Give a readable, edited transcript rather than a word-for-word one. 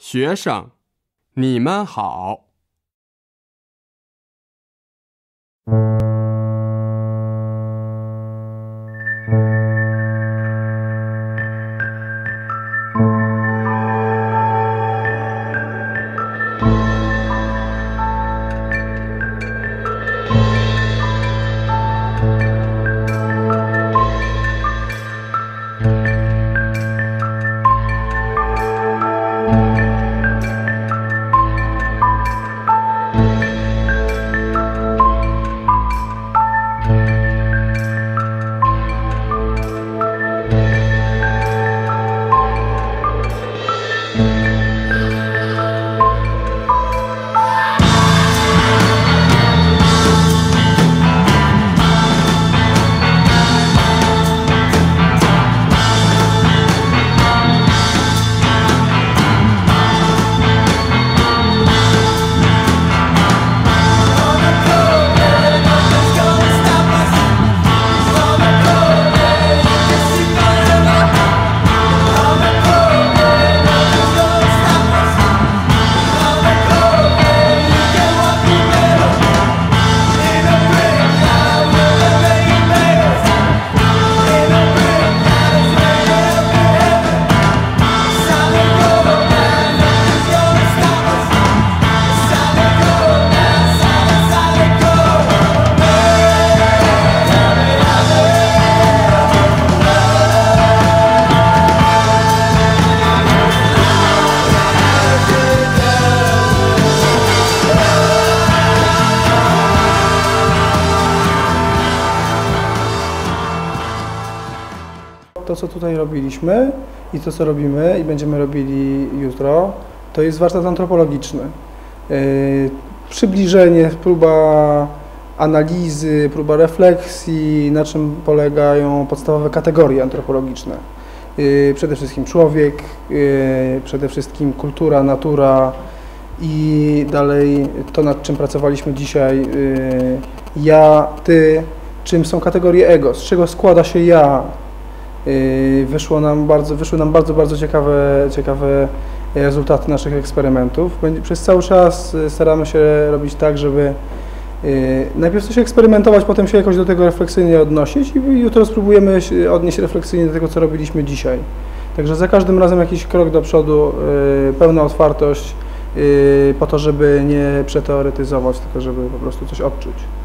学生，你们好。 To, co tutaj robiliśmy i to, co robimy i będziemy robili jutro, to jest warsztat antropologiczny. Przybliżenie, próba analizy, próba refleksji, na czym polegają podstawowe kategorie antropologiczne. Przede wszystkim człowiek, przede wszystkim kultura, natura i dalej to, nad czym pracowaliśmy dzisiaj, ja, ty, czym są kategorie ego, z czego składa się ja. Wyszły nam bardzo ciekawe rezultaty naszych eksperymentów. Przez cały czas staramy się robić tak, żeby najpierw coś eksperymentować, potem się jakoś do tego refleksyjnie odnosić i jutro spróbujemy odnieść refleksyjnie do tego, co robiliśmy dzisiaj. Także za każdym razem jakiś krok do przodu, pełna otwartość po to, żeby nie przeteoretyzować, tylko żeby po prostu coś odczuć.